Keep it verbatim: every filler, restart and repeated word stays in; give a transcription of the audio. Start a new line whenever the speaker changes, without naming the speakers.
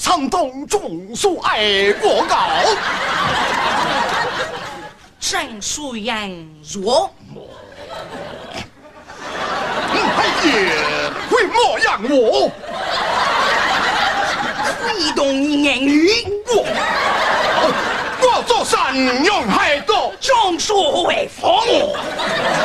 长同众所爱过告。
正虽然若
也会莫让我
挥动言语，
我我做善用海多，
众所为风。